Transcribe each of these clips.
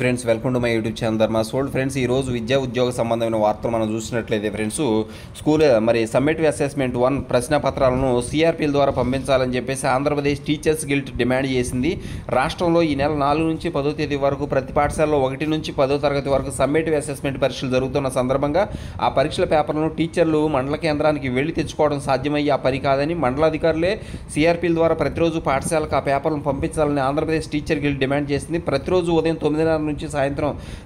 Friends, welcome to my YouTube channel Dharma సోల్డ్. Friends, ఈరోజు విద్యా ఉద్యోగ సంబంధమైన వార్తలు మనం చూసినట్లయితే ఫ్రెండ్స్, స్కూల్ సమ్మేటివ్ అసెస్మెంట్ 1 ప్రశ్న పత్రాలను సిఆర్పీల ద్వారా పంపించాలని చెప్పేసి ఆంధ్రప్రదేశ్ టీచర్స్ గిల్డ్ డిమాండ్ చేసింది. రాష్ట్రంలో ఈ నెల 4 నుంచి 10వ తేదీ వరకు ప్రతి పాఠశాలలో 1 నుంచి 10వ తరగతి వరకు సమ్మేటివ్ అసెస్మెంట్ పరీక్షలు జరుగుతున్న సందర్భంగా ఆ పరీక్షల పేపర్లను టీచర్లు మండల కేంద్రానికి వెళ్లి తెచ్చుకోవడం సాధ్యమయ్యే ఆ పని కాదని మండలాధికారులే సిఆర్పీల ద్వారా ప్రతిరోజు పాఠశాలకు ఆ పేపర్లను పంపించాలని ఆంధ్రప్రదేశ్ టీచర్ గిల్డ్ డిమాండ్ చేసింది. ప్రతిరోజు ఉదయం 9:30 నుంచి సాయంత్రం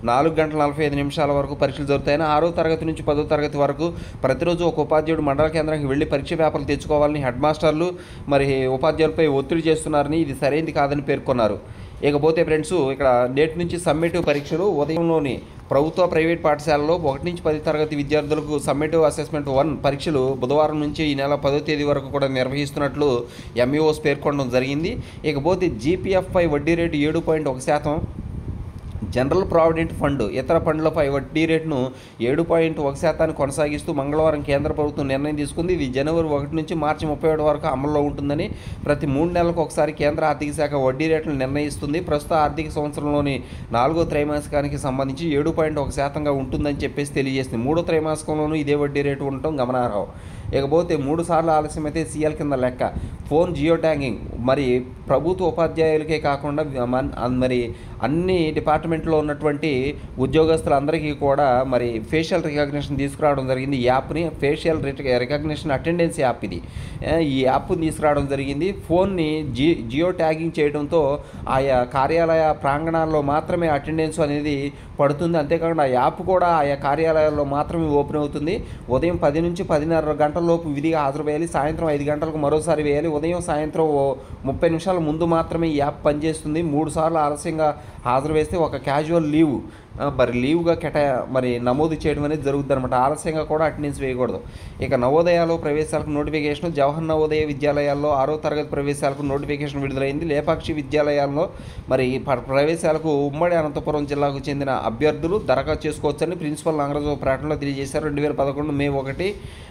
4:45 వరకు పరీక్షలు జరుగుతాయని, 6వ తరగతి నుంచి 10వ తరగతి వరకు ప్రతిరోజు ఒక ఉపాధ్యాయుడు మండల కేంద్రానికి వెళ్లి పరీక్ష పేపర్లు తెచ్చుకోవాలని హెడ్ మాస్టర్లు ఉపాధ్యాయులపై ఒత్తిడి చేస్తున్నారని, ఇది సరైనది కాదని పేర్కొన్నారు. ఇకపోతే ఫ్రెండ్స్, ఇక్కడ నేటి నుంచి సమ్మేటివ్ పరీక్షలు ఉదయంలోని ప్రభుత్వ ప్రైవేట్ పాఠశాలలో 1 నుంచి 10 తరగతి విద్యార్థులకు సమ్మేటివ్ అసెస్మెంట్ 1 పరీక్షలు బుధవారం నుంచి ఈ నెల 10వ తేదీ వరకు కూడా నిర్వహిస్తున్నట్లు ఎంఈఓస్ పేర్కొనడం జరిగింది. ఇకపోతే జీపీఎఫ్పై వడ్డీ రేటు 7.1%, జనరల్ ప్రావిడెంట్ ఫండ్ ఇతర ఫండ్లపై వడ్డీ రేటును 7.1% కొనసాగిస్తూ మంగళవారం కేంద్ర ప్రభుత్వం నిర్ణయం తీసుకుంది. ఇది జనవరి 1 నుంచి మార్చి 31 వరకు అమల్లో ఉంటుందని, ప్రతి 3 నెలలకు ఒకసారి కేంద్ర ఆర్థిక శాఖ వడ్డీ రేట్లను నిర్ణయిస్తుంది. ప్రస్తుత ఆర్థిక సంవత్సరంలోని 4వ త్రైమాసికానికి సంబంధించి 7.1%గా ఉంటుందని చెప్పేసి తెలియజేసింది. 3వ త్రైమాసికంలోనూ ఇదే వడ్డీ రేటు ఉండటం గమనార్హం. ఇకపోతే 3 సార్లు ఆలస్యమైతే సీఎల్ కింద లెక్క. ఫోన్ జియో ట్యాగింగ్ మరి ప్రభుత్వ ఉపాధ్యాయులకే కాకుండా మరి అన్ని డిపార్ట్మెంట్లో ఉన్నటువంటి ఉద్యోగస్తులందరికీ కూడా మరి ఫేషియల్ రికగ్నిషన్ తీసుకురావడం జరిగింది. ఈ యాప్ని ఫేషియల్ రికగ్నిషన్ అటెండెన్స్ యాప్ ఇది. ఈ యాప్ని తీసుకురావడం జరిగింది. ఫోన్ని జియో ట్యాగింగ్ చేయడంతో ఆయా కార్యాలయ ప్రాంగణాల్లో మాత్రమే అటెండెన్స్ అనేది పడుతుంది. అంతేకాకుండా ఆ యాప్ కూడా ఆయా కార్యాలయాల్లో మాత్రమే ఓపెన్ అవుతుంది. ఉదయం 10 నుంచి 10:30 గంటలలోపు విధిగా హాజరు వేయాలి. సాయంత్రం 5 గంటలకు మరోసారి వేయాలి. ఉదయం సాయంత్రం 30 నిమిషాల ముందు మాత్రమే ఈ యాప్ పనిచేస్తుంది. 3 సార్లు ఆలస్యంగా హాజరు వేస్తే ఒక క్యాజువల్ లీవ్ లీవ్గా నమోదు చేయడం అనేది జరుగుతుంది అనమాట. ఆలస్యంగా కూడా అటెండెన్స్ వేయకూడదు. ఇక నవోదయాలో ప్రవేశాలకు నోటిఫికేషన్. జవహర్ నవోదయ విద్యాలయాల్లో 6వ తరగతి ప్రవేశాలకు నోటిఫికేషన్ విడుదలైంది. లేపాక్షి విద్యాలయాల్లో ప్రవేశాలకు ఉమ్మడి అనంతపురం జిల్లాకు చెందిన అభ్యర్థులు దరఖాస్తు చేసుకోవచ్చని ప్రిన్సిపల్ నాగరాజు ప్రకటనలో తెలియజేశారు. 2011 మే 1,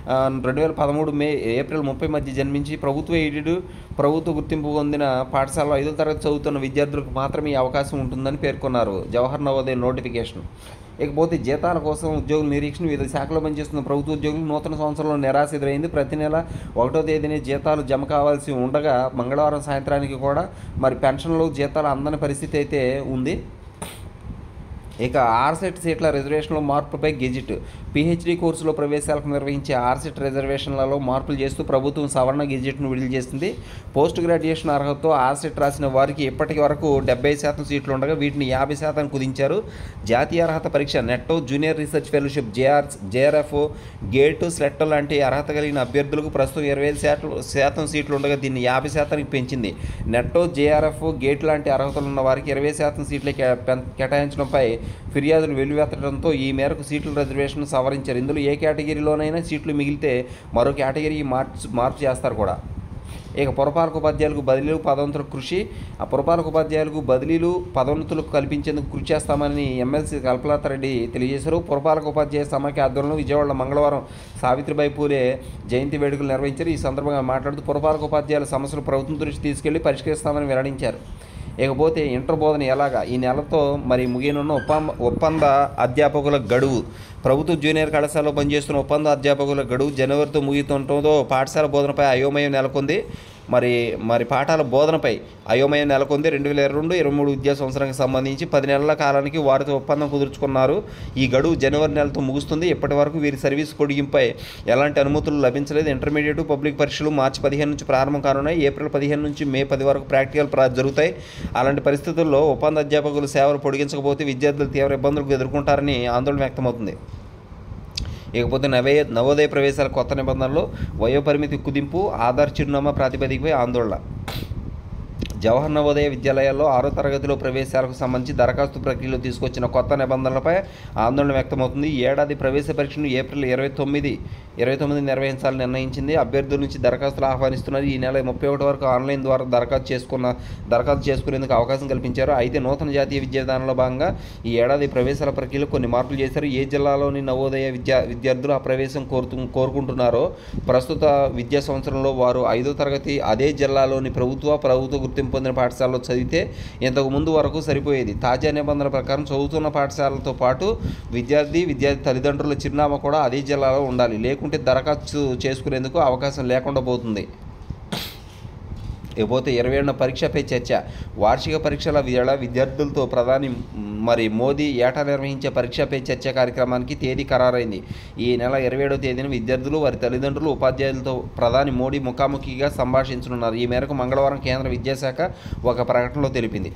2013 ఏప్రిల్ 30 మధ్య జన్మించి ప్రభుత్వ ఎయిడెడ్ ప్రభుత్వ గుర్తింపు పొందిన పాఠశాలలో 5వ తరగతి చదువుతున్న విద్యార్థులకు మాత్రమే ఈ అవకాశం ఉంటుందని పేర్కొన్నారు జవహర్ నవోదయ నోటిఫికేషన్. ఇకపోతే జీతాల కోసం ఉద్యోగుల నిరీక్షణ. వివిధ శాఖలో పనిచేస్తున్న ప్రభుత్వ ఉద్యోగులు నూతన సంవత్సరంలో నిరాశ ఎదురైంది. ప్రతి నెల 1వ తేదీనే జీతాలు జమ కావాల్సి ఉండగా మంగళవారం సాయంత్రానికి కూడా పెన్షన్లు జీతాలు అందని పరిస్థితి అయితే ఉంది. ఇక ఆర్సెట్ సీట్ల రిజర్వేషన్లో మార్పుపై గెజిట్. పీహెచ్డీ కోర్సులో ప్రవేశాలకు నిర్వహించే ఆర్సెట్ రిజర్వేషన్లలో మార్పులు చేస్తూ ప్రభుత్వం సవరణ గెజిట్ను విడుదల చేసింది. పోస్ట్ గ్రాడ్యుయేషన్ అర్హతతో ఆర్సెట్ రాసిన వారికి ఇప్పటి వరకు 70% సీట్లు ఉండగా వీటిని 50% కుదించారు. జాతీయ అర్హత పరీక్ష నెట్టో, junior research fellowship, JRF, GATE, SLET లాంటి అర్హత కలిగిన అభ్యర్థులకు ప్రస్తుతం 25% సీట్లు ఉండగా దీన్ని 50%కి పెంచింది. నెట్టో, జేఆర్ఎఫ్, గేట్ లాంటి అర్హతలు ఉన్న వారికి 20% సీట్లే కేటాయించడంపై ఫిర్యాదులు వెల్లువెత్తడంతో ఈ మేరకు సీట్ల రిజర్వేషన్ సవరించారు. ఇందులో ఏ కేటగిరీలోనైనా సీట్లు మిగిలితే మరో కేటగిరీ మార్పు చేస్తారు కూడా. ఇక పురపాలక ఉపాధ్యాయులకు బదిలీలు, పదోన్నతులకు కృషి. ఆ పురపాలక ఉపాధ్యాయులకు బదిలీలు, పదోన్నతులకు కల్పించేందుకు కృషి చేస్తామని ఎమ్మెల్సీ కల్పలతారెడ్డి తెలియజేశారు. పురపాలక ఉపాధ్యాయ సమాఖ్య ఆధ్వర్యంలో విజయవాడలో మంగళవారం సావిత్రిబాయి పూలే జయంతి వేడుకలు నిర్వహించారు. ఈ సందర్భంగా మాట్లాడుతూ పురపాలక ఉపాధ్యాయుల సమస్యలు ప్రభుత్వం దృష్టి తీసుకెళ్లి పరిష్కరిస్తామని వెల్లడించారు. ఇకపోతే ఇంటర్ బోధన ఎలాగా ఈ నెలతో ముగియనున్న ఒప్పంద అధ్యాపకుల గడువు. ప్రభుత్వ జూనియర్ కళాశాలలో పనిచేస్తున్న ఒప్పంద అధ్యాపకుల గడువు జనవరితో ముగిస్తుండటంతో పాఠశాల బోధనపై అయోమయం నెలకొంది. పాఠాల బోధనపై అయోమయం నెలకొంది. 2022-23 విద్యా సంవత్సరానికి సంబంధించి 10 నెలల కాలానికి వారితో ఒప్పందం కుదుర్చుకున్నారు. ఈ గడువు జనవరి నెలతో ముగుస్తుంది. ఇప్పటి వరకు వీరి సర్వీస్ పొడిగింపై ఎలాంటి అనుమతులు లభించలేదు. ఇంటర్మీడియట్ పబ్లిక్ పరీక్షలు మార్చి 15 నుంచి ప్రారంభం కానున్నాయి. ఏప్రిల్ 15 నుంచి మే 10 వరకు ప్రాక్టికల్ జరుగుతాయి. అలాంటి పరిస్థితుల్లో ఒప్పంద అధ్యాపకులు సేవలు పొడిగించకపోతే విద్యార్థులు తీవ్ర ఇబ్బందులకు ఎదుర్కొంటారని ఆందోళన వ్యక్తమవుతుంది. ఇకపోతే నవోదయ ప్రవేశాల కొత్త నిబంధనలు. వయోపరిమితి కుదింపు, ఆధార్ చిరునామా ప్రాతిపదికపై ఆందోళన. జవహర్ నవోదయ విద్యాలయాల్లో 6వ తరగతిలో ప్రవేశాలకు సంబంధించి దరఖాస్తు ప్రక్రియలో తీసుకొచ్చిన కొత్త నిబంధనలపై ఆందోళన వ్యక్తమవుతుంది. ఈ ఏడాది ప్రవేశ పరీక్షను ఏప్రిల్ 29 నిర్వహించాలని నిర్ణయించింది. అభ్యర్థుల నుంచి దరఖాస్తులు ఆహ్వానిస్తున్నారు. ఈ నెల 31 వరకు ఆన్లైన్ ద్వారా దరఖాస్తు చేసుకునేందుకు అవకాశం కల్పించారు. అయితే నూతన జాతీయ విద్యా విధానంలో భాగంగా ఈ ఏడాది ప్రవేశాల ప్రక్రియలో కొన్ని మార్పులు చేశారు. ఏ జిల్లాలోని నవోదయ విద్యార్థులు ఆ ప్రవేశం కోరుకుంటున్నారో ప్రస్తుత విద్యా సంవత్సరంలో వారు 5వ తరగతి అదే జిల్లాలోని ప్రభుత్వ గుర్తింపు పొందిన పాఠశాలలో చదివితే ఇంతకు ముందు వరకు సరిపోయేది. తాజా నిబంధనల ప్రకారం చదువుతున్న పాఠశాలతో పాటు విద్యార్థి తల్లిదండ్రుల చిరునామా కూడా అదే జిల్లాలో ఉండాలి. లేకుంటే దరఖాస్తు చేసుకునేందుకు అవకాశం లేకుండా పోతుంది. ఇకపోతే 27న పరీక్షపై చర్చ. వార్షిక పరీక్షల వేళ విద్యార్థులతో ప్రధాని మోదీ ఏటా నిర్వహించే పరీక్షపై చర్చ కార్యక్రమానికి తేదీ ఖరారైంది. ఈ నెల 27వ తేదీన విద్యార్థులు, వారి తల్లిదండ్రులు, ఉపాధ్యాయులతో ప్రధాని మోడీ ముఖాముఖిగా సంభాషించనున్నారు. ఈ మేరకు మంగళవారం కేంద్ర విద్యాశాఖ ఒక ప్రకటనలో తెలిపింది.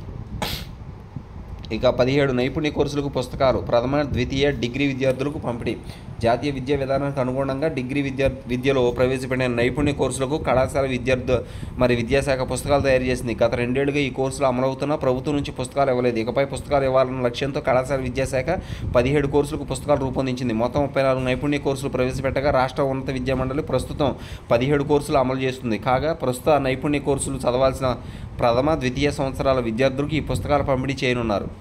ఇక 17 నైపుణ్య కోర్సులకు పుస్తకాలు ప్రథమ, ద్వితీయ, డిగ్రీ విద్యార్థులకు పంపిణీ. జాతీయ విద్యా విధానానికి అనుగుణంగా డిగ్రీ విద్యలో ప్రవేశపెట్టిన నైపుణ్య కోర్సులకు కళాశాల విద్యాశాఖ పుస్తకాలు తయారు చేసింది. గత 2 ఏళ్లుగా ఈ కోర్సులు అమలవుతున్నా ప్రభుత్వం నుంచి పుస్తకాలు ఇవ్వలేదు. ఇకపై పుస్తకాలు ఇవ్వాలన్న లక్ష్యంతో కళాశాల విద్యాశాఖ 17 కోర్సులకు పుస్తకాలు రూపొందించింది. మొత్తం 34 నైపుణ్య కోర్సులు ప్రవేశపెట్టగా రాష్ట్ర ఉన్నత విద్యా మండలి ప్రస్తుతం 17 కోర్సులు అమలు చేస్తుంది. కాగా ప్రస్తుత నైపుణ్య కోర్సులు చదవాల్సిన ప్రథమ, ద్వితీయ సంవత్సరాల విద్యార్థులకు ఈ పుస్తకాలు పంపిణీ చేయనున్నారు.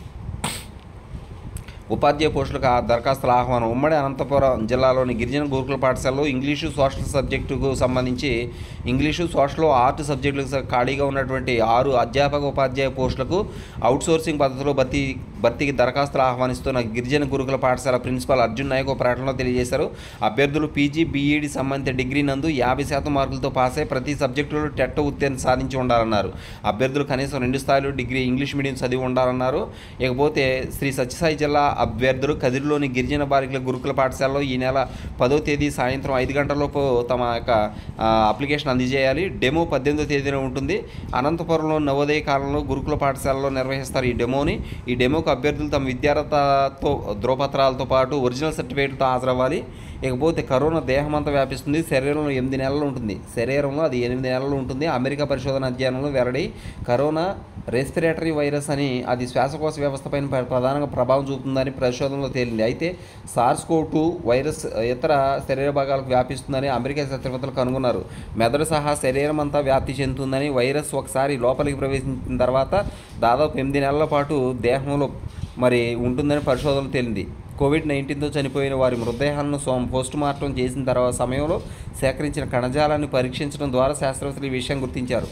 ఉపాధ్యాయ పోస్టులకు దరఖాస్తుల ఆహ్వానం. ఉమ్మడి అనంతపురం జిల్లాలోని గిరిజన గురుకుల పాఠశాలలో ఇంగ్లీషు, సోషల్ సబ్జెక్టుకు సంబంధించి ఇంగ్లీషు, సోషల్, ఆర్ట్ సబ్జెక్టులకు ఖాళీగా ఉన్నటువంటి 6 అధ్యాపక ఉపాధ్యాయ పోస్టులకు అవుట్సోర్సింగ్ పద్ధతిలో భర్తీకి దరఖాస్తులు ఆహ్వానిస్తున్న గిరిజన గురుకుల పాఠశాల ప్రిన్సిపాల్ అర్జున్ నాయక్ ఒక ప్రకటనలో తెలియజేశారు. అభ్యర్థులు పీజీ, బీఈడి సంబంధిత డిగ్రీ నందు 50% మార్కులతో పాస్ అయి ప్రతి సబ్జెక్టులో టెట్ ఉత్తీర్ణత సాధించి ఉండాలన్నారు. అభ్యర్థులు కనీసం 2 స్థాయిలో డిగ్రీ ఇంగ్లీష్ మీడియం చదివి ఉండాలన్నారు. ఇకపోతే శ్రీ సత్యసాయి జిల్లా అభ్యర్థులు కదిరిలోని గిరిజన బాలికల గురుకుల పాఠశాలలో ఈ నెల 10వ తేదీ సాయంత్రం 5 గంటలలోపు తమ యొక్క అప్లికేషన్ అందజేయాలి. డెమో 18వ తేదీన ఉంటుంది. అనంతపురంలో నవోదయ కాలంలో గురుకుల పాఠశాలలో నిర్వహిస్తారు ఈ డెమోకు అభ్యర్థులు తమ విద్యార్హతతో ధ్రువపత్రాలతో పాటు ఒరిజినల్ సర్టిఫికేట్తో హాజరవ్వాలి. ఇకపోతే కరోనా దేహమంతా వ్యాపిస్తుంది. శరీరంలో 8 నెలలు ఉంటుంది. అది 8 నెలలు ఉంటుంది. అమెరికా పరిశోధన అధ్యయనంలో వెల్లడి కరోనా రెస్పిరేటరీ వైరస్ అని అది శ్వాసకోశ వ్యవస్థపైన ప్రధానంగా ప్రభావం చూపుతుందని పరిశోధనలో తేలింది. అయితే SARS-CoV-2 వైరస్ ఇతర శరీర భాగాలకు వ్యాపిస్తుందని అమెరికా శాస్త్రవేత్తలు కనుగొన్నారు. మెదడు సహా శరీరం అంతా వ్యాప్తి చెందుతుందని, వైరస్ ఒకసారి లోపలికి ప్రవేశించిన తర్వాత దాదాపు 8 నెలల పాటు దేహంలో ఉంటుందని పరిశోధనలో తేలింది. కోవిడ్-19తో చనిపోయిన వారి మృతదేహాలను పోస్టుమార్టం చేసిన సమయంలో సేకరించిన కణజాలాన్ని పరీక్షించడం ద్వారా శాస్త్రవేత్తలు ఈ విషయం గుర్తించారు.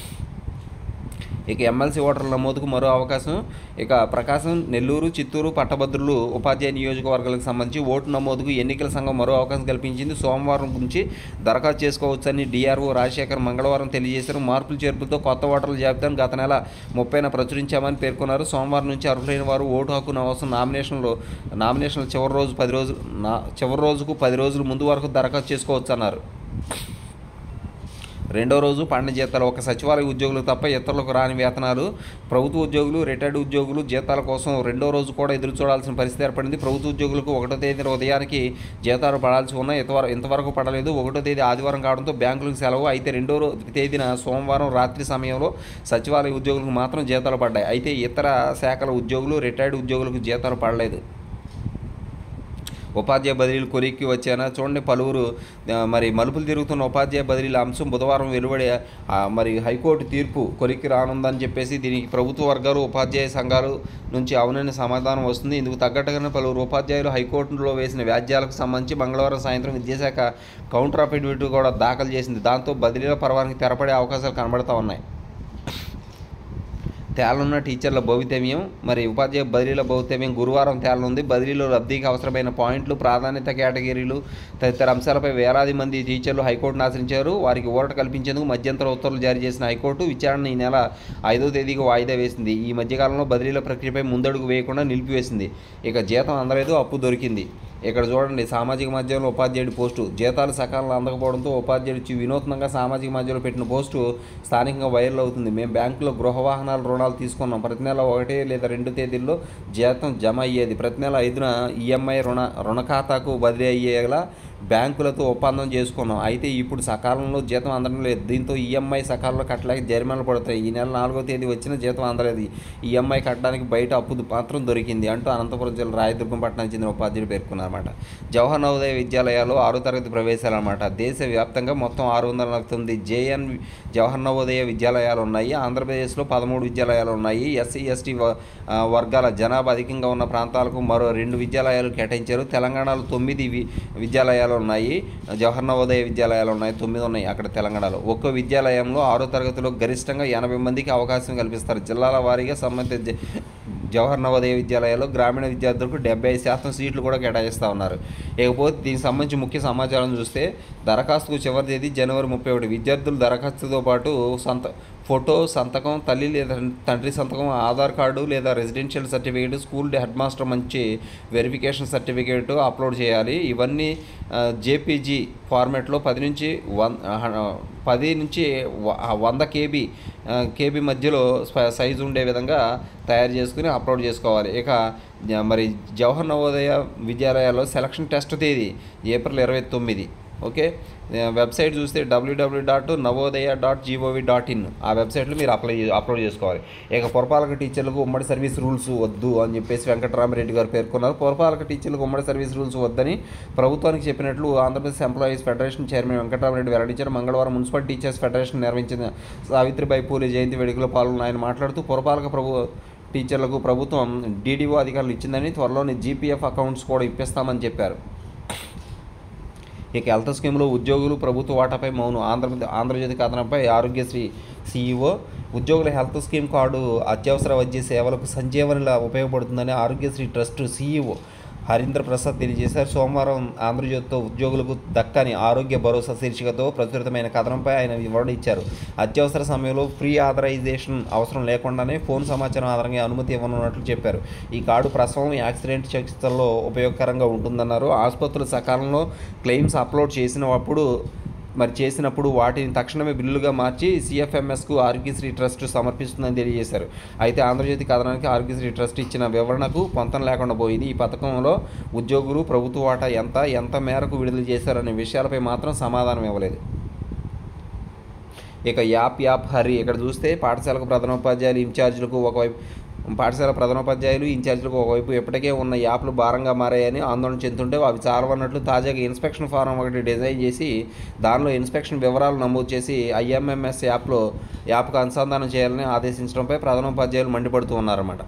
ఇక ఎమ్మెల్సీ ఓటర్ల నమోదుకు మరో అవకాశం. ఇక ప్రకాశం, నెల్లూరు, చిత్తూరు పట్టభద్రులు ఉపాధ్యాయ నియోజకవర్గాలకు సంబంధించి ఓటు నమోదుకు ఎన్నికల సంఘం మరో అవకాశం కల్పించింది. సోమవారం నుంచి దరఖాస్తు చేసుకోవచ్చని డిఆర్ఓ రాజశేఖర్ మంగళవారం తెలియజేశారు. మార్పులు చేర్పులతో కొత్త ఓటర్ల జాబితాను గత నెల 30న ప్రచురించామని పేర్కొన్నారు. సోమవారం నుంచి అర్హులైన వారు ఓటు హక్కు కోసం నామినేషన్ల చివరి రోజుకు 10 రోజుల ముందు వరకు దరఖాస్తు చేసుకోవచ్చన్నారు. రెండో రోజు పండిన జీతాలు. ఒక సచివాలయ ఉద్యోగులకు తప్ప ఇతరులకు రాని వేతనాలు. ప్రభుత్వ ఉద్యోగులు, రిటైర్డ్ ఉద్యోగులు జీతాల కోసం రెండో రోజు కూడా ఎదురు చూడాల్సిన పరిస్థితి ఏర్పడింది. ప్రభుత్వ ఉద్యోగులకు 1వ తేదీ ఉదయానికి జీతాలు పడాల్సి ఉన్నాయి. ఇంతవరకు పడలేదు. 1వ తేదీ ఆదివారం కావడంతో బ్యాంకులకు సెలవు. అయితే 2వ తేదీన సోమవారం రాత్రి సమయంలో సచివాలయ ఉద్యోగులకు మాత్రం జీతాలు పడ్డాయి. అయితే ఇతర శాఖల ఉద్యోగులు, రిటైర్డ్ ఉద్యోగులకు జీతాలు పడలేదు. ఉపాధ్యాయ బదిలీలు కొలిక్కి వచ్చానా చూడండి. పలువురు మలుపులు తిరుగుతున్న ఉపాధ్యాయ బదిలీల అంశం బుధవారం వెలువడి హైకోర్టు తీర్పు కొలిక్కి రానుందని చెప్పేసి దీనికి ప్రభుత్వ వర్గాలు, ఉపాధ్యాయ సంఘాలు నుంచి అవునని సమాధానం వస్తుంది. ఇందుకు తగ్గట్టుగానే పలువురు ఉపాధ్యాయులు హైకోర్టులో వేసిన వ్యాజ్యాలకు సంబంధించి మంగళవారం సాయంత్రం విద్యాశాఖ కౌంటర్ అఫిడవిట్ కూడా దాఖలు చేసింది. దాంతో బదిలీల పర్వానికి తెరపడే అవకాశాలు కనబడతా ఉన్నాయి. తేలనున్న టీచర్ల భవితవ్యం. ఉపాధ్యాయ బదిలీల భవితవ్యం గురువారం తేలనుంది. బదిలీలో లబ్ధికి అవసరమైన పాయింట్లు, ప్రాధాన్యత కేటగిరీలు తదితర అంశాలపై వేలాది మంది టీచర్లు హైకోర్టును ఆశ్రయించారు. వారికి ఊరట కల్పించేందుకు మధ్యంతర ఉత్తర్వులు జారీ చేసిన హైకోర్టు విచారణ ఈ నెల 5వ తేదీకి వాయిదా వేసింది. ఈ మధ్యకాలంలో బదిలీల ప్రక్రియపై ముందడుగు వేయకుండా నిలిపివేసింది. ఇక జీతం అందలేదు, అప్పు దొరికింది. ఇక్కడ చూడండి, సామాజిక మాధ్యమంలో ఉపాధ్యాయుడి పోస్టు. జీతాలు సకాలంలో అందకపోవడంతో ఉపాధ్యాయుడు వినూత్నంగా సామాజిక మాధ్యమంలో పెట్టిన పోస్టు స్థానికంగా వైరల్ అవుతుంది. మేము బ్యాంకులో గృహ వాహనాల రుణాలు తీసుకున్నాం. ప్రతి నెల 1 లేదా 2 తేదీల్లో జీతం జమ అయ్యేది. ప్రతి నెల 5న ఈఎంఐ రుణ ఖాతాకు బదిలీ అయ్యేలా బ్యాంకులతో ఒప్పందం చేసుకున్నాం. అయితే ఇప్పుడు సకాలంలో జీతం అందడం లేదు. దీంతో ఈఎంఐ సకాలంలో కట్టలేక జరిమానాలు పడతాయి. ఈ నెల 4వ తేదీ వచ్చిన జీతం అందలేదు. ఈఎంఐ కట్టడానికి బయట అప్పు మాత్రం దొరికింది అంటూ అనంతపురం జిల్లా రాయదుర్గం పట్టణానికి చెందిన ఉపాధ్యాయుడు పేర్కొన్నారన్నమాట. జవహర్ నవోదయ విద్యాలయాలు 6వ తరగతి ప్రవేశాలన్నమాట. దేశవ్యాప్తంగా మొత్తం 649 జేఎన్ జవహర్ నవోదయ విద్యాలయాలు ఉన్నాయి. ఆంధ్రప్రదేశ్లో 13 విద్యాలయాలు ఉన్నాయి. ఎస్సీ, ఎస్టీ వర్గాల జనాభా అధికంగా ఉన్న ప్రాంతాలకు మరో 2 విద్యాలయాలు కేటాయించారు. తెలంగాణలో 9 విద్యాలయాలు విద్యాలయాలు ఉన్నాయి, జవహర్ నవోదయ విద్యాలయాలు ఉన్నాయి, 9 ఉన్నాయి అక్కడ తెలంగాణలో. ఒక్కో విద్యాలయంలో 6వ తరగతిలో గరిష్టంగా 80 మందికి అవకాశం కల్పిస్తారు. జిల్లాల వారీగా సంబంధిత జవహర్ నవోదయ విద్యాలయాల్లో గ్రామీణ విద్యార్థులకు 75% సీట్లు కూడా కేటాయిస్తూ ఉన్నారు. ఇకపోతే దీనికి సంబంధించి ముఖ్య సమాచారం చూస్తే దరఖాస్తుకు చివరి తేదీ జనవరి 31. విద్యార్థులు దరఖాస్తుతో పాటు ఫోటో, సంతకం, తల్లి లేదా తండ్రి సంతకం, ఆధార్ కార్డు లేదా residential certificate, school head master మంచి వెరిఫికేషన్ సర్టిఫికేట్ అప్లోడ్ చేయాలి. ఇవన్నీ జేపీజీ ఫార్మాట్లో 10 నుంచి 100 కేబీ మధ్యలో సైజు ఉండే విధంగా తయారు చేసుకుని అప్లోడ్ చేసుకోవాలి. ఇక మరి జవహర్ నవోదయ విద్యాలయాల్లో సెలక్షన్ టెస్ట్ తేదీ ఏప్రిల్ 29. ఓకే, వెబ్సైట్ చూస్తే www.navodaya.gov.in ఆ వెబ్సైట్లో మీరు అప్లోడ్ చేసుకోవాలి. ఇక పురపాలక టీచర్లకు ఉమ్మడి సర్వీస్ రూల్స్ వద్దు అని చెప్పేసి వెంకటరామరెడ్డి గారు పేర్కొన్నారు. పురపాలక టీచర్లకు ఉమ్మడి సర్వీస్ రూల్స్ వద్దని ప్రభుత్వానికి చెప్పినట్లు Andhra Pradesh employees federation chairman Venkatarama Reddy వెల్లడించారు. మంగళవారం మున్సిపల్ టీచర్స్ ఫెడరేషన్ నిర్వహించిన సావిత్రిబాయి పూలే జయంతి వేడుకలో పాల్గొన్న ఆయన మాట్లాడుతూ పురపాలక టీచర్లకు ప్రభుత్వం డీడీఓ అధికారులు ఇచ్చిందని, త్వరలోనే జీపీఎఫ్ అకౌంట్స్ కూడా ఇప్పిస్తామని చెప్పారు. ఇక హెల్త్ స్కీమ్లో ఉద్యోగులు ప్రభుత్వ వాటాపై మౌనం. ఆంధ్రజ్యోతి కథనంపై ఆరోగ్యశ్రీ సీఈఓ ఉద్యోగుల హెల్త్ స్కీమ్ కార్డు అత్యవసర వైద్య సేవలకు సంజీవనిలా ఉపయోగపడుతుందని ఆరోగ్యశ్రీ ట్రస్ట్ సీఈఓ హరీంద్ర ప్రసాద్ తెలియజేశారు. సోమవారం ఆంధ్రజ్యోతితో ఉద్యోగులకు దక్కని ఆరోగ్య భరోసా శీర్షికతో ప్రచురితమైన కథనంపై ఆయన వివరణ ఇచ్చారు. అత్యవసర సమయంలో ప్రీ ఆథరైజేషన్ అవసరం లేకుండానే ఫోన్ సమాచారం ఆధారంగా అనుమతి ఇవ్వనున్నట్లు చెప్పారు. ఈ కార్డు ప్రసవం, యాక్సిడెంట్ చికిత్సల్లో ఉపయోగకరంగా ఉంటుందన్నారు. ఆసుపత్రులు సకాలంలో క్లెయిమ్స్ అప్లోడ్ చేసినప్పుడు వాటిని తక్షణమే బిల్లుగా మార్చి సిఎఫ్ఎంఎస్కు ఆరోగ్యశ్రీ ట్రస్ట్ సమర్పిస్తుందని తెలియజేశారు. అయితే ఆంధ్రజ్యోతి కథనానికి ఆరోగ్యశ్రీ ట్రస్ట్ ఇచ్చిన వివరణకు పొంతన లేకుండా పోయింది. ఈ పథకంలో ఉద్యోగులు ప్రభుత్వ వాటా ఎంత మేరకు విడుదల చేశారనే విషయాలపై మాత్రం సమాధానం ఇవ్వలేదు. ఇక యాప్ హరి ఇక్కడ చూస్తే పాఠశాల ప్రధానోపాధ్యాయులు ఇన్ఛార్జీలకు ఒకవైపు ఇప్పటికే ఉన్న యాప్లు భారంగా మారాయని ఆందోళన చెందుతుంటే అవి చాలవన్నట్లు తాజాగా ఇన్స్పెక్షన్ ఫారం ఒకటి డిజైన్ చేసి దానిలో ఇన్స్పెక్షన్ వివరాలు నమోదు చేసి ఐఎంఎంఎస్ యాప్కు అనుసంధానం చేయాలని ఆదేశించడంపై ప్రధానోపాధ్యాయులు మండిపడుతూ ఉన్నారన్నమాట.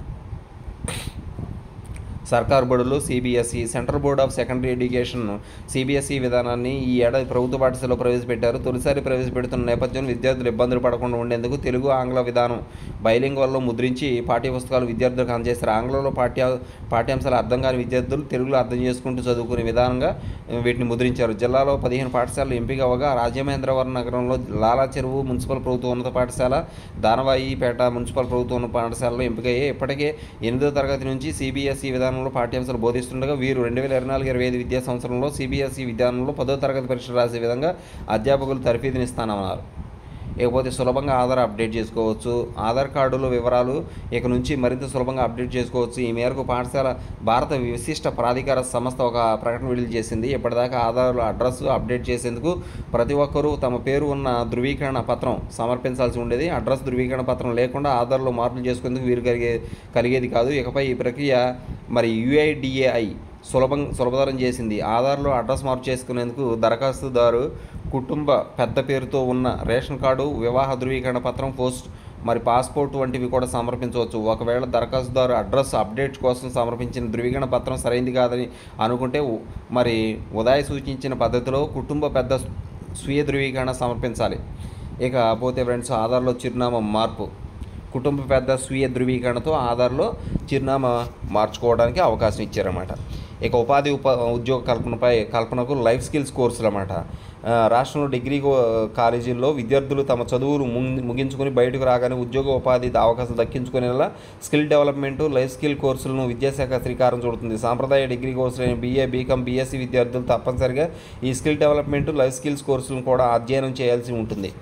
సర్కారు బడులు CBSE central board of secondary education CBSE విధానాన్ని ఈ ఏడాది ప్రభుత్వ పాఠశాలలో ప్రవేశపెట్టారు. తొలిసారి ప్రవేశపెడుతున్న నేపథ్యంలో విద్యార్థులు ఇబ్బందులు పడకుండా ఉండేందుకు తెలుగు, ఆంగ్ల విధానం బైలింగ్వల్లో ముద్రించి పాఠ్యపుస్తకాలు విద్యార్థులకు అందజేస్తారు. ఆంగ్లంలో పాఠ్యాంశాలు అర్థం కాని విద్యార్థులు తెలుగులో అర్థం చేసుకుంటూ చదువుకునే విధానంగా వీటిని ముద్రించారు. జిల్లాలో 15 పాఠశాలలు ఎంపిక అవ్వగా రాజమహేంద్రవరం నగరంలో లాలా చెరువు మున్సిపల్ ప్రభుత్వ ఉన్నత పాఠశాల, దానవాయిపేట మున్సిపల్ ప్రభుత్వ ఉన్నత పాఠశాలలో ఎంపికయ్యాయి. ఇప్పటికే 8వ తరగతి నుంచి సిబిఎస్ఈ విధానం పాఠ్యాంశాలు బోధిస్తుండగా వీరు 2024-25 విద్యా సంవత్సరంలో సిబిఎస్ఈ విధానంలో 10వ తరగతి పరీక్షలు రాసే విధంగా అధ్యాపకులు తర్ఫీదునిస్తానన్నారు. ఇకపోతే సులభంగా ఆధార్ అప్డేట్ చేసుకోవచ్చు. ఆధార్ కార్డుల వివరాలు ఇక నుంచి మరింత సులభంగా అప్డేట్ చేసుకోవచ్చు. ఈ మేరకు పాఠశాల భారత విశిష్ట ప్రాధికార సంస్థ ఒక ప్రకటన విడుదల చేసింది. ఇప్పటిదాకా ఆధార్ అడ్రస్ అప్డేట్ చేసేందుకు ప్రతి ఒక్కరూ తమ పేరు ఉన్న ధృవీకరణ పత్రం సమర్పించాల్సి ఉండేది. అడ్రస్ ధృవీకరణ పత్రం లేకుండా ఆధార్లో మార్పులు చేసుకునేందుకు వీరు కలిగేది కాదు. ఇకపై ఈ ప్రక్రియ యుఐడిఏఐ సులభతరం చేసింది. ఆధార్లో అడ్రస్ మార్పు చేసుకునేందుకు దరఖాస్తుదారు కుటుంబ పెద్ద పేరుతో ఉన్న రేషన్ కార్డు, వివాహ ధృవీకరణ పత్రం, పాస్పోర్ట్ వంటివి కూడా సమర్పించవచ్చు. ఒకవేళ దరఖాస్తుదారు అడ్రస్ అప్డేట్ కోసం సమర్పించిన ధృవీకరణ పత్రం సరైనది కాదని అనుకుంటే ఉదయ్ సూచించిన పద్ధతిలో కుటుంబ పెద్ద స్వీయ ధృవీకరణ సమర్పించాలి. ఇక పోతే ఫ్రెండ్స్, ఆధార్లో చిరునామా మార్పు. కుటుంబ పెద్ద స్వీయ ధృవీకరణతో ఆధార్లో చిరునామా మార్చుకోవడానికి అవకాశం ఇచ్చారన్నమాట. ఇక ఉపాధి ఉద్యోగ కల్పనకు లైఫ్ స్కిల్స్ కోర్సులు అన్నమాట. రాష్ట్రంలో డిగ్రీ కాలేజీల్లో విద్యార్థులు తమ చదువులు ముగించుకొని బయటకు రాగానే ఉద్యోగ ఉపాధి అవకాశాలు దక్కించుకునేలా స్కిల్ డెవలప్మెంట్, లైఫ్ స్కిల్ కోర్సులను విద్యాశాఖ శ్రీకారం చుడుతుంది. సాంప్రదాయ డిగ్రీ కోర్సులైన బీఏ, బీకామ్, బీఎస్సీ విద్యార్థులు తప్పనిసరిగా ఈ స్కిల్ డెవలప్మెంట్, లైఫ్ స్కిల్స్ కోర్సులను కూడా అధ్యయనం చేయాల్సి ఉంటుంది.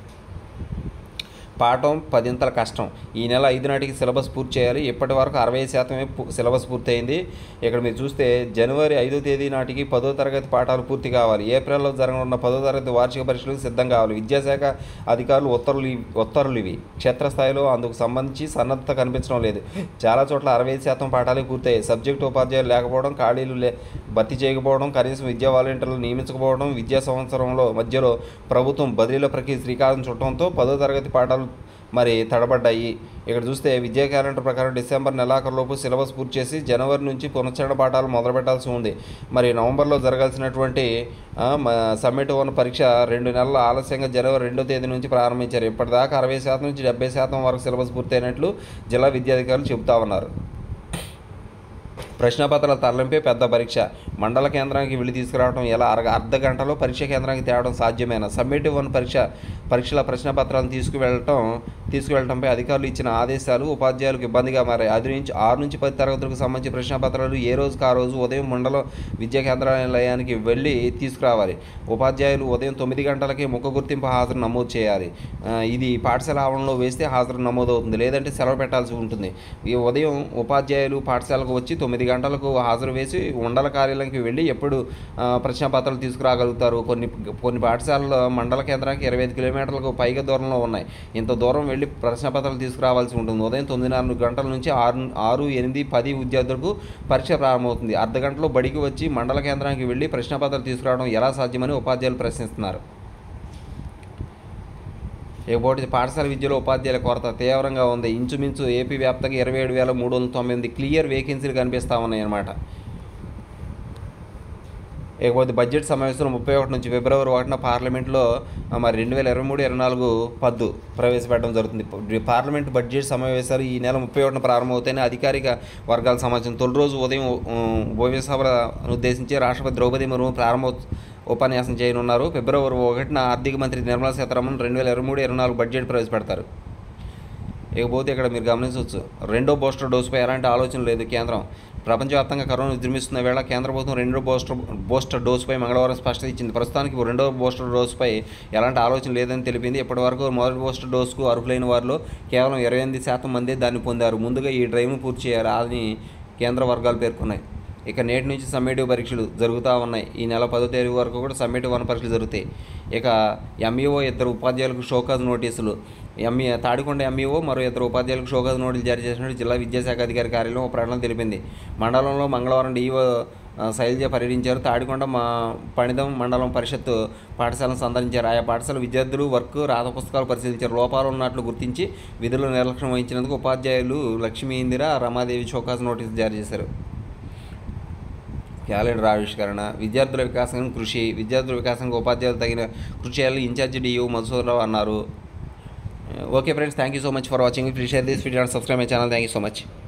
పాఠం 10 కష్టం. ఈ నెల 5 నాటికి సిలబస్ పూర్తి చేయాలి. ఇప్పటి వరకు 60% సిలబస్ పూర్తయింది. ఇక్కడ మీరు చూస్తే జనవరి 5వ తేదీ నాటికి 10వ తరగతి పాఠాలు పూర్తి కావాలి. ఏప్రిల్లో జరగనున్న 10వ తరగతి వార్షిక పరీక్షలకు సిద్ధం కావాలి. విద్యాశాఖ అధికారులు ఉత్తర్వులు ఇవి. క్షేత్రస్థాయిలో అందుకు సంబంధించి సన్నద్ధత కనిపించడం లేదు. చాలా చోట్ల 65% పాఠాలు పూర్తయ్యాయి. సబ్జెక్టు ఉపాధ్యాయులు లేకపోవడం, ఖాళీలు భర్తీ చేయకపోవడం, కనీసం విద్యా వాలంటీర్లు నియమించకపోవడం, విద్యా సంవత్సరంలో మధ్యలో ప్రభుత్వం బదిలీల ప్రక్రియ శ్రీకారం చుట్టడంతో 10వ తరగతి పాఠాలు మరి తడబడ్డాయి. ఇక్కడ చూస్తే విద్యా క్యాలెండర్ ప్రకారం డిసెంబర్ నెలాఖరులోపు సిలబస్ పూర్తి చేసి జనవరి నుంచి పునశ్చరణ పాఠాలు మొదలుపెట్టాల్సి ఉంది. మరి నవంబర్లో జరగాల్సినటువంటి సమ్మిట్ 1 పరీక్ష 2 నెలల ఆలస్యంగా జనవరి 2వ తేదీ నుంచి ప్రారంభించారు. ఇప్పటిదాకా 60% నుంచి 70% వరకు సిలబస్ పూర్తయినట్లు జిల్లా విద్యాధికారులు చెబుతా ఉన్నారు. ప్రశ్నపత్రాల తరలింపే పెద్ద పరీక్ష. మండల కేంద్రానికి వెళ్ళి తీసుకురావడం ఎలా? అర్ధ గంటలో పరీక్ష కేంద్రానికి తేవడం సాధ్యమేనా? సబ్మిట్ 1 పరీక్షల ప్రశ్నపత్రాలను తీసుకువెళ్ళడంపై అధికారులు ఇచ్చిన ఆదేశాలు ఉపాధ్యాయులకు ఇబ్బందిగా మారాయి. 6 నుంచి 10 తరగతులకు సంబంధించి ప్రశ్నపత్రాలు ఏ రోజుకు ఆ రోజు ఉదయం మండల విద్యా కేంద్రాలయానికి వెళ్ళి తీసుకురావాలి. ఉపాధ్యాయులు ఉదయం 9 గంటలకే ముఖ గుర్తింపు హాజరు నమోదు చేయాలి. ఇది పాఠశాల ఆవరణలో వేస్తే హాజరు నమోదవుతుంది, లేదంటే సెలవు పెట్టాల్సి ఉంటుంది. ఈ ఉదయం ఉపాధ్యాయులు పాఠశాలకు వచ్చి 9 గంటలకు హాజరు వేసి మండల కార్యాలయానికి వెళ్ళి ఎప్పుడు ప్రశ్నపత్రాలు తీసుకురాగలుగుతారు? కొన్ని పాఠశాలలు మండల కేంద్రానికి 25 కిలోమీటర్లకు పైగా దూరంలో ఉన్నాయి. ఇంత దూరం వెళ్ళి ప్రశ్నపత్రాలు తీసుకురావాల్సి ఉంటుంది. ఉదయం 9:30 గంటల నుంచి 6, 8, 10 విద్యార్థులకు పరీక్ష ప్రారంభమవుతుంది. అర్ధ గంటలో బడికి వచ్చి మండల కేంద్రానికి వెళ్ళి ప్రశ్నపత్రాలు తీసుకురావడం ఎలా సాధ్యమని ఉపాధ్యాయులు ప్రశ్నిస్తున్నారు. ఇకపోతే పాఠశాల విద్యలో ఉపాధ్యాయుల కొరత తీవ్రంగా ఉంది. ఇంచుమించు ఏపీ వ్యాప్తంగా 27,398 క్లియర్ వేకెన్సీలు కనిపిస్తూ ఉన్నాయన్నమాట. ఇకపోతే బడ్జెట్ సమావేశంలో 31 నుంచి ఫిబ్రవరి 1న పార్లమెంట్లో మరి 2023-24 పద్దు ప్రవేశపెట్టడం జరుగుతుంది. పార్లమెంట్ బడ్జెట్ సమావేశాలు ఈ నెల 31న ప్రారంభమవుతాయని అధికారిక వర్గాల సమాచారం. తొలి రోజు ఉదయం ఉభయ సభలను ఉద్దేశించి రాష్ట్రపతి ద్రౌపది ముర్ము ఉపన్యాసం చేయనున్నారు. ఫిబ్రవరి 1న ఆర్థిక మంత్రి నిర్మలా సీతారామన్ 2023-24 బడ్జెట్ ప్రవేశపెడతారు. ఇకపోతే ఇక్కడ మీరు గమనించవచ్చు, రెండో బూస్టర్ డోసుపై ఎలాంటి ఆలోచన లేదు కేంద్రం. ప్రపంచవ్యాప్తంగా కరోనా విజృంభిస్తున్న వేళ కేంద్ర ప్రభుత్వం రెండో బూస్టర్ డోసుపై మంగళవారం స్పష్టత ఇచ్చింది. ప్రస్తుతానికి రెండో బూస్టర్ డోసుపై ఎలాంటి ఆలోచన లేదని తెలిపింది. ఇప్పటివరకు మొదటి బూస్టర్ డోసుకు అర్హులైన వారిలో కేవలం 28% మందే దాన్ని పొందారు. ముందుగా ఈ డ్రైవ్ను పూర్తి చేయాలి అని కేంద్ర వర్గాలు పేర్కొన్నాయి. ఇక నేటి నుంచి సమ్మేటివ్ పరీక్షలు జరుగుతూ ఉన్నాయి. ఈ నెల 10వ తేదీ వరకు కూడా సమ్మేటివ్ 1 పరీక్షలు జరుగుతాయి. ఇక ఎంఈఓ 2 ఉపాధ్యాయులకు షోకాజ్ నోటీసులు. తాడికొండ ఎంఈఓ మరో 2 ఉపాధ్యాయులకు షోకాజ్ నోటీసులు జారీ చేసినట్టు జిల్లా విద్యాశాఖ అధికారి కార్యాలయం ఒక ప్రకటన తెలిపింది. మండలంలో మంగళవారం డిఈఓ శైలజ పర్యటించారు. తాడికొండ పణిదం మండలం పరిషత్ పాఠశాలను సందర్శించారు. ఆయా పాఠశాల విద్యార్థులు వర్క్ రాత పుస్తకాలు పరిశీలించారు. లోపాలు ఉన్నట్లు గుర్తించి విధులు నిర్లక్ష్యం వహించినందుకు ఉపాధ్యాయులు లక్ష్మీ ఇందిర, రమాదేవి షోకాజ్ నోటీసు జారీ చేశారు. క్యాలెండర్ ఆవిష్కరణ, విద్యార్థుల వికాసానికి ఉపాధ్యాయులు తగిన కృషి చేయాలని ఇన్ఛార్జి డిఓ మధుసూదరరావు అన్నారు. Okay friends, thank you so much for watching. Please share this video and subscribe my channel. Thank you so much.